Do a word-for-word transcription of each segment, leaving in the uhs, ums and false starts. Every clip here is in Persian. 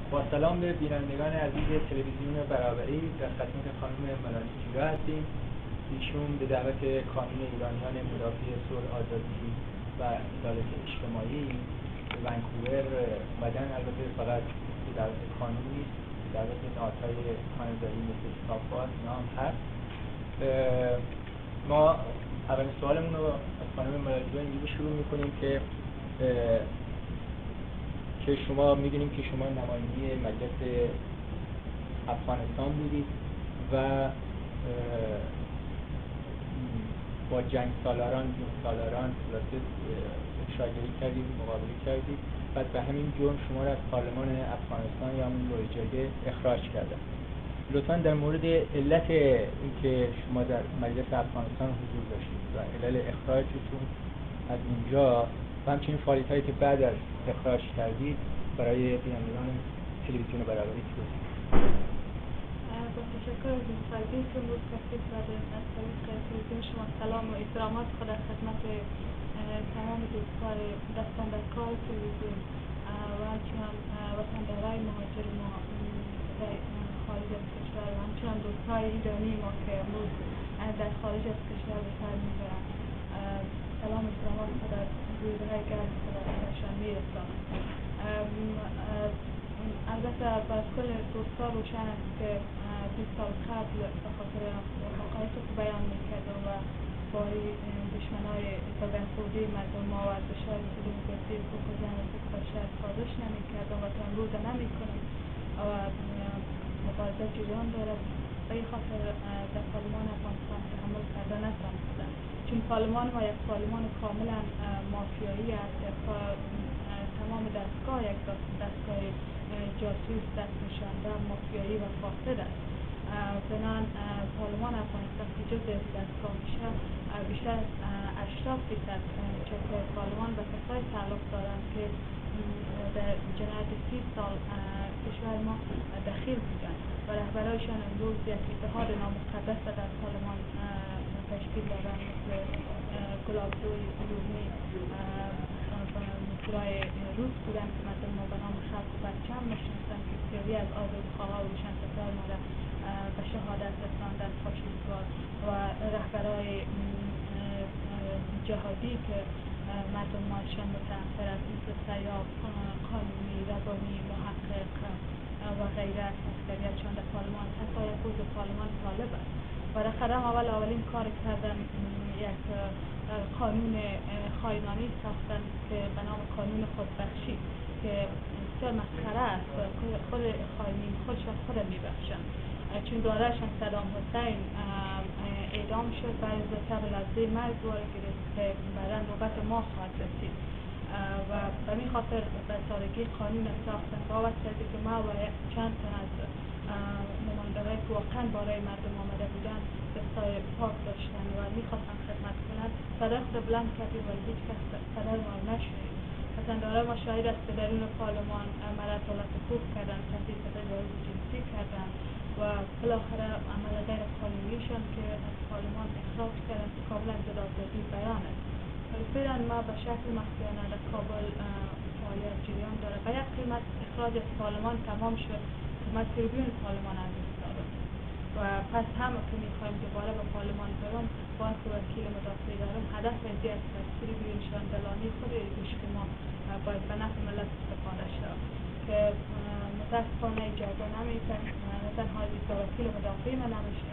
با سلام به بینندگان عزیز تلویزیون برابری، در خدمت خانم ملالی جیرا هستیم. ایشون به دعوت کانون ایرانیان مدافع صلح، آزادی و عدالت اجتماعی به ونکوور اومدن. البته فقط به دعوت کانون نیست، به دعوت نهادهای کانادایی مثل کتاب‌باز اینا هم هست. ما اولین سوالمون رو از خانم ملالی اینجوری شروع می‌کنیم که که شما می‌دونیم که شما نماینده مجلس افغانستان بودید و با جنگ سالاران، جنگ سالاران خلاصه افشاگری کردید، مقابله کردید. بعد به همین جرم شما را از پارلمان افغانستان یا همون لوی جرگه اخراج کردن. لطفاً در مورد علت اینکه شما در مجلس افغانستان حضور داشتید و علل اخراجتون از اونجا و همچنین فعالیت‌هایی که بعد از اخراج کردید برای بینندگان تلویزیون برابری توضیح بدید. با تشکر از این فرضی که امروز کردید و از طریق تلویزیون شما سلام و احترامات خود در خدمت تمام دوستان دستان در کار تلویزیون و همچنان وطندارای مهاجر ما در خارج از کشور و همچنان دوستای ایرانی ما که امروز در خارج از کشور به سر میبرند سلام و احترامات خود در روزهای گرم خودشان میرسانم. البته بر کل دوستان روشن است که بیست سال قبل به خاطر حقایقی که بیان میکردم و باری دشمنای به خودی مردم ما و دشمن دموکراسی حقوق زن و حقوق بشر سازش نمیکردم و تا امروز نمیکنم و مبارزه جریان دارد. به این خاطر در پارلمان افغانستان تحمل کرده نتوانستم، چون پارلمان ما یک پارلمان کاملا مافیایی است. تمام دستگاه یک دستگاه جاسوس، دست نشانده، مافیایی و فاسد است. بنان پارلمان افغانستان که جز دستگاه میشه بیشتر از هشتاد درصد چهره پارلمان به کسایی تعلق دارند که در جنایت سی سال کشور ما دخیل بودند و رهبرایشان امروز یک اتحاد نامقدس در پارلمان تشکیل دادند، مثل گلابزوی علومی مصرای روز بودند که مردم ما به نام خلق و پرچم میشناسند که بسیاری از آزادخواها و روشنفکران ما را به شهادت رساندند فاشیستوار و رهبرای جهادی که مردم ماشان متنفر است، مثل سیاف، قانونی، ربانی، محقق و غیره از اکثریتشان در پارلمان حتی یک عضو پارلمان طالب است و در قدم اول اولین کار کردن یک قانون خائنانه ساختن که به نام قانون خودبخشی که بسیار مسخره است. خود خائنین خودشان خود میبخشند، چون دادرشان صدام حسین اعدام شد، بعد از طب لحظه مرگ وارد گرفت که بعدا نوبت ما خواهد رسید و به این خاطر به سادگی قانون ساختن باور کرده که ما و چند تن از نماینده‌هایی که واقعا برای مردم آمده بودند دستای پاک داشتن و میخواستن خدمت کنند. صدای خود بلند کردیم ولی هیچ کس صدای ما نشنید. وطندارای ما شاهد است که درون پارلمان عمل اطالت حقوق کردن، تهدید به تجاوز جنسی کردن و بالاخره عمل غیر قانونیشان که از پارلمان اخراج کردن که کاملا ضد آزادی بیان است. ولی فعلا ما به شکل مخفیانه در کابل فعالیت جریان داره. به یک قیمت اخراج از پارلمان تمام شد که ما تریبیون پارلمان از دست دادم و پس هم که میخوایم دوباره به پارلمان برم با آنکه وکیل مدافع دارم، هدف از این است که تریبیون شاندلانی خود که ما باید به نفع ملت استفاده شد که متاسفانه اجازه نمیتن. نه تنها با وکیل مدافع من نمیشه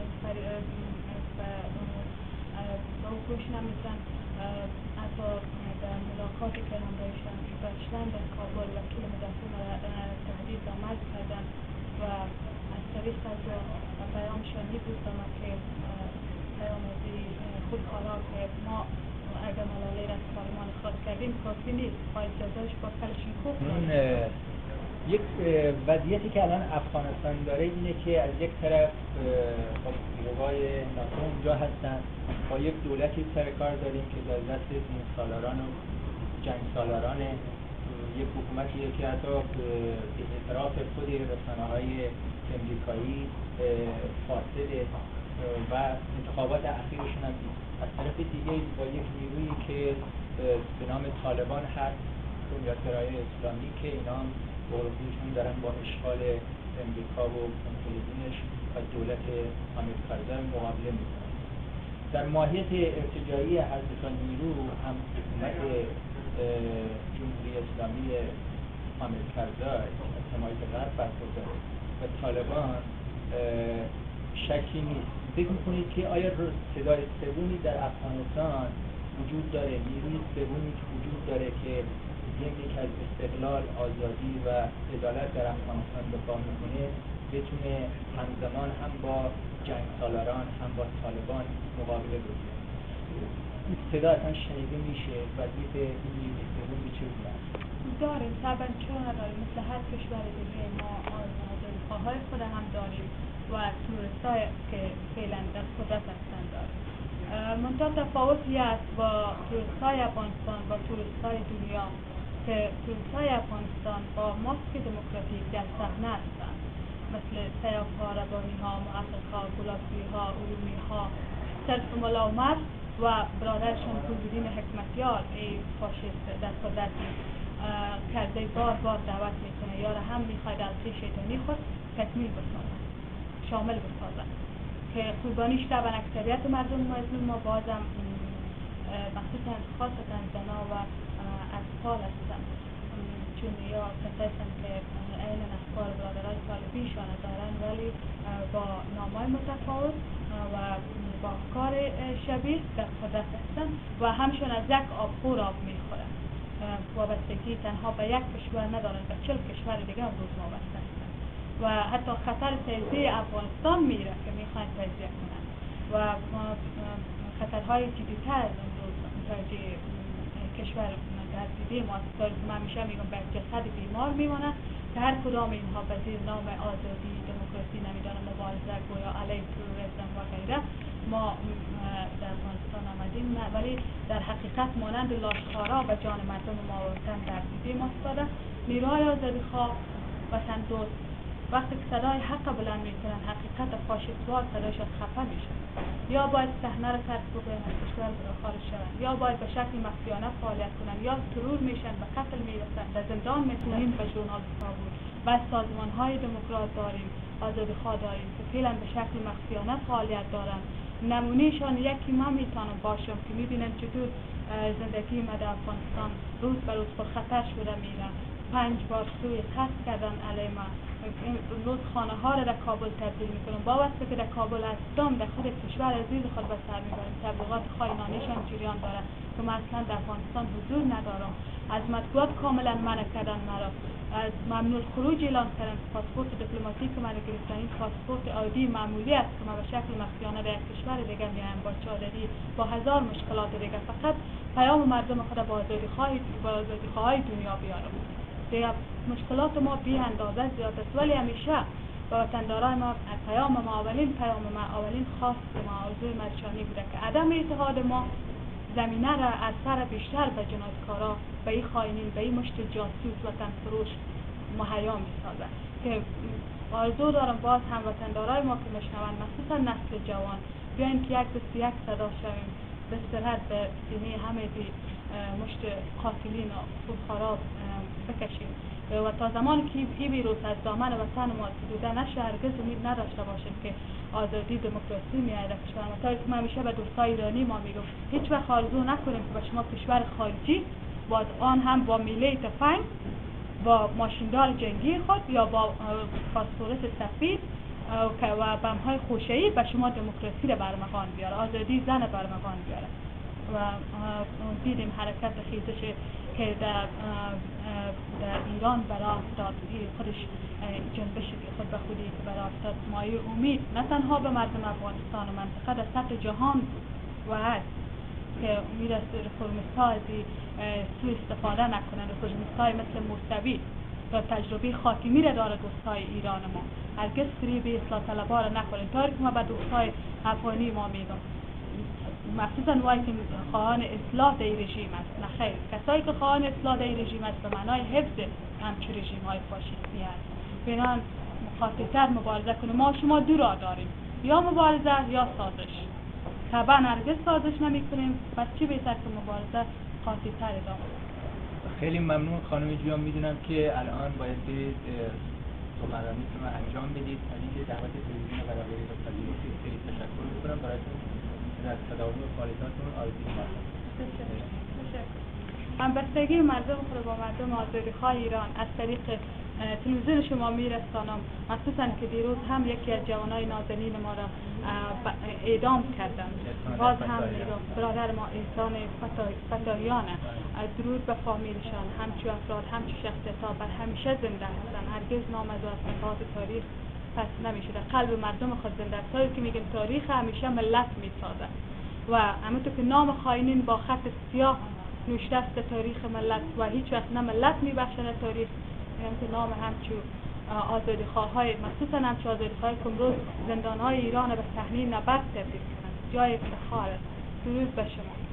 به او گوش نمیتن، حتی در ملاقاتی که همراهشان داشتن در کابل وکیل مدافع ما تهدید به مرگ کردن و از طریق از پیامشان این بود به ما که پیام از خودخواه که ما اگر ملالی را از پارلمان اخراج کردیم کافی نیست، باید جزایش با کلشین خوب یک وضعیتی که الان افغانستان داره اینه که از یک طرف قوای ناتو اونجا هستن، با یک دولتی سر کار داریم که در دست دین سالاران و جنگ سالاران، یک حکومتیه که حتی به اعتراف خود رسانه‌های امریکایی فاسده و انتخابات اخیرشون هم دید. از طرف دیگه با یک نیرویی که به نام طالبان هست، جمهوری اسلامی که اینا هم هم دارن با اشغال امریکا و متحدینش و دولت حامد کرزی مقابله میکنن. در ماهیت ارتجاعی هر دو تا نیرو هم حکومت جمهوری اسلامی حامد کرزی از حمایت غرب برخوردار و طالبان شکی نیست. فکر میکنید که آیا صدای سومی در افغانستان وجود داره، نیروی سومی که وجود داره که یک از استقلال، آزادی و عدالت در افغانستان دفاع میکنه بتونه همزمان هم با جنگ سالاران هم با طالبان مقابله بکنه؟ این صدا اصلا شنیده میشه؟ وظیف این نیروی سومی چه بوده؟ داریم طبعا، چون نداریم. مثل هر کشور دیگه ما آزادیخواهای خود هم داریم و تروریست‌های که فعلا در قدرت هستن داریم. منتها تفاوتی است با تروریست‌های افغانستان با تروریست‌های دنیا که تروریست‌های افغانستان با ماسک دموکراتیک در صحنه هستند، مثل سیاف‌ها، ربانی‌ها، محقق‌ها، گلاب‌جوی‌ها، علومی‌ها، صرف ملاومت و برادرشان گلبدین حکمتیار ای فاشیست در قدرت کرده بار بار دعوت میکنه یا را هم میخواید القی شیطانی خود تکمیل بسازد، شامل بسازد که قربانیش طبعا اکثریت مردم مظلوم ما بازم مخصوصا خاصتا زنا و اطفال هستند، چون یا کسایی هستند که عین افکار برادرای طالبیشان دارن ولی با نامای متفاوت و با افکار شبیه در قدرت هستند و همشون از یک آبخور آب میخورند. وابستگی تنها به یک کشور ندارند، به چهل کشور دیگه امروز وابسته هستند و حتی خطر تجزیه افغانستان میره که میخواین تجزیه کنند و خطرهای جدیتر از امروز متوجه کشور در دیده ما است که من همیشه میگم به جسد بیمار میماند که هر کدام اینها به زیر نام آزادی، دموکراسی، نمیدانم مبارزه گویا علیه تروریسم و غیره ما در افغانستان آمدیم، ولی در حقیقت مانند لاشخوارا به جان مردم ما و وطن در دیده ما افتاده. نیروهای آزادیخواه وطن دوست وقتی که صدای حق بلند میکنن حقیقت فاشیستوار صدایشان خفه میشه، یا باید صحنه را ترک بکنن، از کشور خارج شوند، یا باید به شکل مخفیانه فعالیت کنن، یا ترور میشن، به قتل میرسن، به زندان میکنن. به ژورنالیست‌ها بود و سازمان های دموکرات داریم، آزادیخواه داریم که فعلا به شکل مخفیانه فعالیت دارن. نمونهشان یکی ما میتونم باشم که میبینن چطور زندگی ما در افغانستان روز به روز پرخطر شده میره. پنج بار سوی قصد کردن علیه ما، روز خانه ها را در کابل تبدیل میکنم با وقتی که در کابل هستم در خود کشور عزیز خود به سر میبرم. تبلیغات خائنانه‌شان جریان داره که من اصلا در افغانستان حضور ندارم. از مطبوعات کاملا منع کردن مرا، از ممنوع خروج اعلان کردن. پاسپورت دیپلماتیک که من گرفتن این پاسپورت عادی معمولی است که من به شکل مخفیانه در کشور دیگه میایم با چادری با هزار مشکلات دیگه، فقط پیام مردم خود با آزادیخواهی با آزادیخواهای دنیا بیارم. دیگه مشکلات ما بی اندازه زیاد است، ولی همیشه با وطندارای ما پیام ما اولین پیام ما اولین خواست ما آرزوی مرشانی بوده که عدم اتحاد ما زمینه را عرصه را بیشتر به جنایتکارا، به این خائنین، به این مشت جاسوس وطن فروش مهیا میسازد. که آرزو دارم باز هم وطندارای ما که میشنوند مخصوصا نسل جوان بیاین که یک دست یک صدا شویم، بسترت به سینه همه دی مشت قاتلین و خونخوارا بکشیم و تا زمانی که این ویروس از دامن وطن ما دیده نشه هرگز امید نداشته باشیم که آزادی دموکراسی میاد در کشور ما. تا من همیشه به دوستای ایرانی ما میگم هیچ وقت آرزو نکنیم که به شما کشور خارجی با آن هم با میله تفنگ، با ماشیندار جنگی خود یا با پاسپورت سفید و بمهای خوشه‌ای به شما دموکراسی را برمغان بیاره، آزادی زن برمغان بیاره. و دیدیم حرکت خیزش که در, در ایران برای افتاد، خودش جنبش خود به خودی که برای افتاد مایه امید نه تنها به مردم افغانستان و منطقه در سطح جهان و هست که امید است رفرمیست ها از سوء استفاده نکنند. رفرمیست های مثل موسوی تا تجربه خاتمی را داره دوستای ایران ما، هرگز فریب اصلاح طلبها را نخورید. طوری که ما به دوستای افغانی ما میگم مخصوصا وای که خواهان اصلاح در رژیم است، نه خیر، کسایی که خواهان اصلاح در رژیم است به معنای حفظ همچون رژیم های فاشیستی است. بنابراین مخاطب‌تر مبارزه کنیم. ما شما دو راه داریم، یا مبارزه یا سازش. طبعا هرگز سازش نمی کنیم، پس چی بهتر که مبارزه قاطع‌تر ادامه. خیلی ممنون خانم جویان. میدونم که الان باید برید سخنرانیتون رو انجام بدید، ولی که دعوت تلویزیون برابری رو پذیرفتید. خیلی تشکر میکنم براتون از تداوم فعالیتاتون. آرزوی موفقیت. همبستگی مردم خود با مردم آزادیخواه ایران از طریق تلویزیون شما میرسانم، مخصوصا که دیروز هم یکی از جوانای نازنین ما را اعدام کردند. باز هم برادر ما احسان فتاحیان، درود به فامیلشان، همچو افراد همچو شخصیت ها بر همیشه زنده هستند. هرگز نام از صفحات تاریخ پس نمیشده. قلب مردم خود زنده است. تا که میگن تاریخ همیشه ملت میسازد و همونطور که نام خائنین با خط سیاه نوشته است تاریخ ملت و هیچ وقت نه ملت میبخشد تاریخ، یعنی که نام همچو آزادیخواه های مخصوصا همچو آزادیخواه که امروز زندان های ایران به صحنه نبرد تبدیل کنند جای افتخار است. درود به شما.